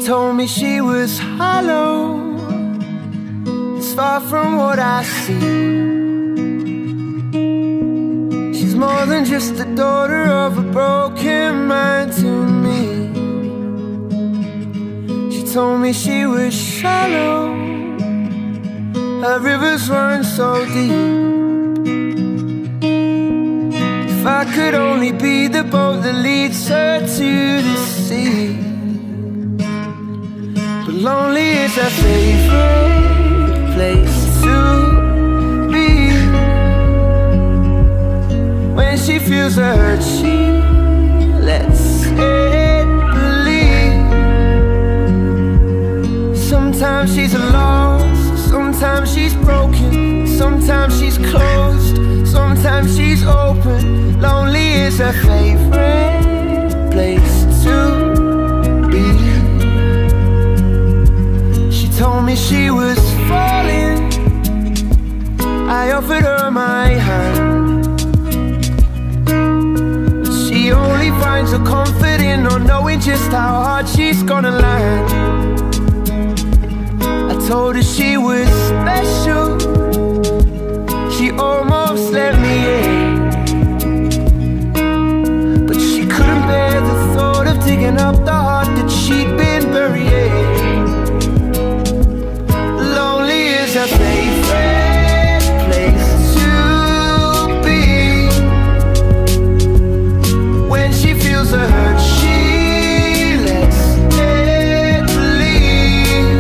told me she was hollow, it's far from what I see. She's more than just the daughter of a broken man to me. She told me she was shallow, her rivers run so deep. If I could only be the boat that leads her to the sea. But lonely is her favorite place to be. When she feels the hurt, she lets it bleed. Sometimes she's lost, sometimes she's broken, sometimes she's closed, sometimes she's open. Lonely is her favorite place to be. She told me she was falling, I offered her my hand. But she only finds her comfort in not knowing just how hard she's gonna land. I told her she was special, she almost let me in. Bear the thought of digging up the heart that she'd been burying. Lonely is her favorite place to be. When she feels the hurt, she lets it bleed.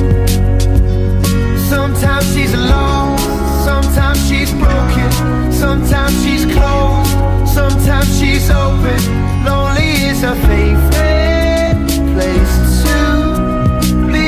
Sometimes she's alone, sometimes she's broken, sometimes she's closed, sometimes she's open. Lonely is her favorite place to be.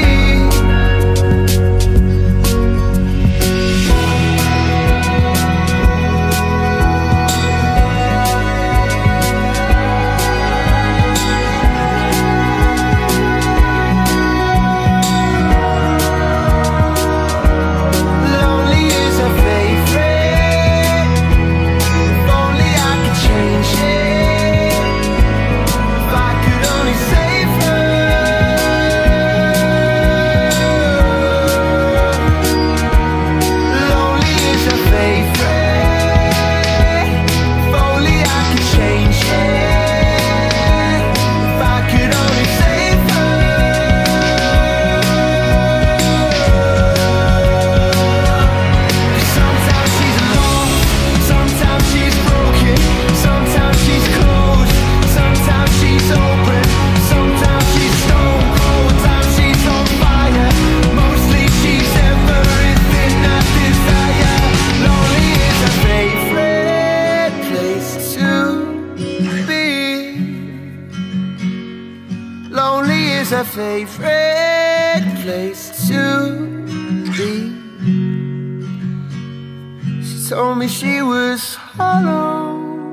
Lonely is her favorite. If only I could change it. Lonely is her favorite place to be. She told me she was hollow,